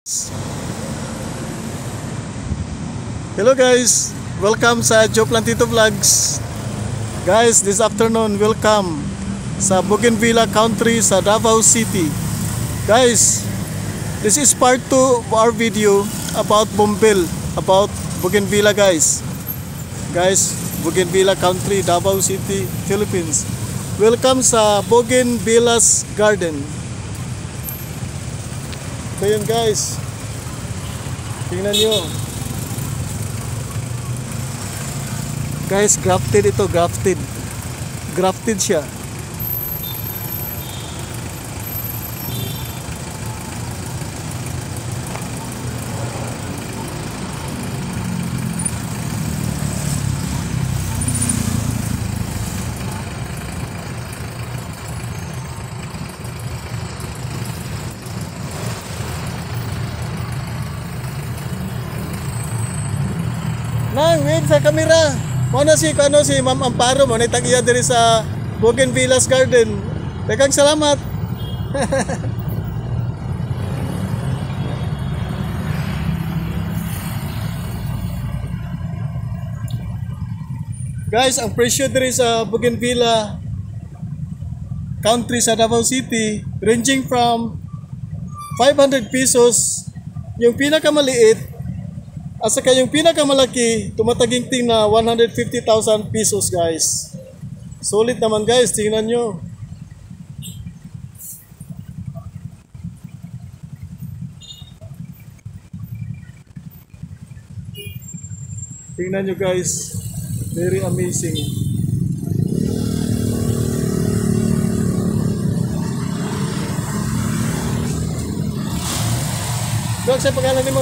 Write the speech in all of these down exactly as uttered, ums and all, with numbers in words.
Hello guys, welcome sa Joe Plantito Vlogs. Guys, this afternoon welcome sa Bougainvilleas country sa Davao City. Guys, this is part two of our video about Bougainville, about Bougainvilleas guys. Guys, Bougainvilleas country, Davao City, Philippines. Welcome sa Bougainvilleas garden. So yun guys, tingnan nyo guys, grafted ito, grafted grafted siya. Nang, wait sa kamera. Mo na si ano si Ma'am Amparo mo na tagiya diri sa Bougainvilleas garden. Daghang salamat. Guys, ang presyo diri sa Bougainvilleas country sa Davao City ranging from five hundred pesos yung pinakamaliit. Asa kayong pinakamalaki, tumataginting na one hundred fifty thousand pesos guys. Solid naman guys, tingnan nyo. Tingnan nyo guys, very amazing. Dog, sa pangalan mo?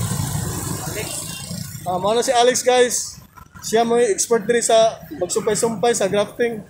Ah, uh, na si Alex guys. Siya mo expert diri sa magsumpay-sumpay sa grafting.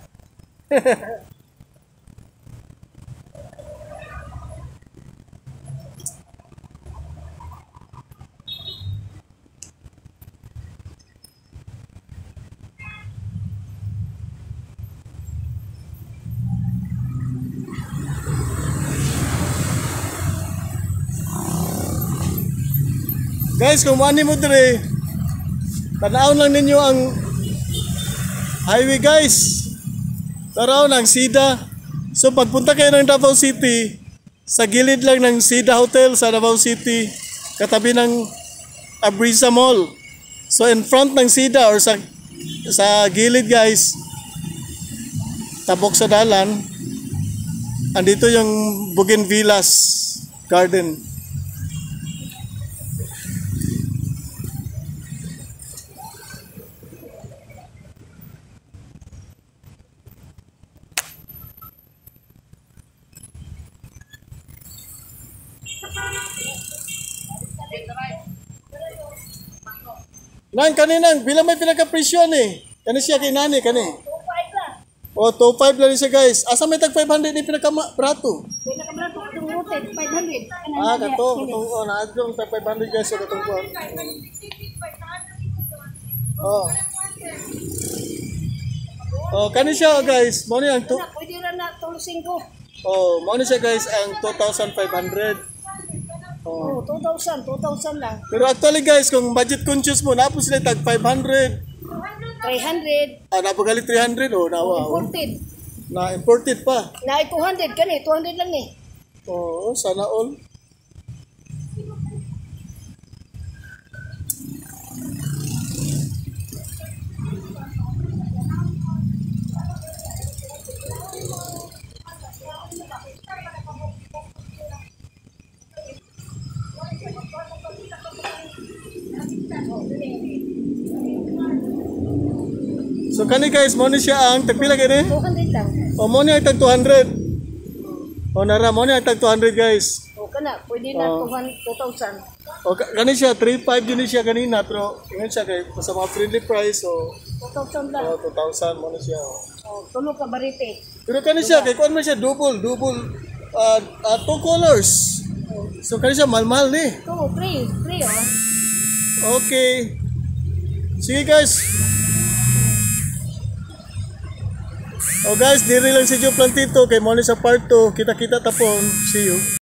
Guys, kung mani mo diri, tanaw lang ninyo ang highway guys. Tanaw ng Sida. So pagpunta kayo ng Davao City, sa gilid lang ng Sida Hotel sa Davao City, katabi ng Abrisa Mall. So in front ng Sida or sa sa gilid guys, tabok sa dalan, andito yung Bougainvilleas garden. Nang kaninang, bilang may pinaka-presyon eh. Kani siya kay nani, kani. two five lang. O, two five lang siya guys. Asa may tag five hundred ni pinaka-prato? Pinaka-prato, itong rotate, five hundred. Ah, kato. Katong, oh, naadjong tag five hundred guys. So, katong po. Oh. Oh, kani siya guys. Mo ni ang to. Pwede rin na tulusing ko. Oh, mo ni siya guys ang two thousand five hundred. Oh, two thousand, two thousand lang. Pero actually guys, kung budget conscious mo, napos sila tag five hundred. three hundred. Ah, napagalit three hundred oh, nawa. Oh. Imported. Na imported pa. Na two hundred kani, two hundred lang ni. Oo, oh, sana all. So kani guys, mo ni siya ang tagpila kani? two hundred lang. O mo ni ang tag two hundred. O nara mo ni ang tag two hundred guys. O kana, pwede na Oh. two thousand. O kani siya three five din siya kanina pero ingon siya kay sa mga friendly price so two thousand lang. oh, two thousand mo ni siya. Oh, tulo ka barite. Pero kani siya kay kuan man siya double double uh, uh, two colors. So kani siya mahal-mahal ni. Two, three, three oh. Okay. Sige guys. Oh guys, diri lang si Joe Plantito kay mo ni sa part two. Kita-kita tapon. See you.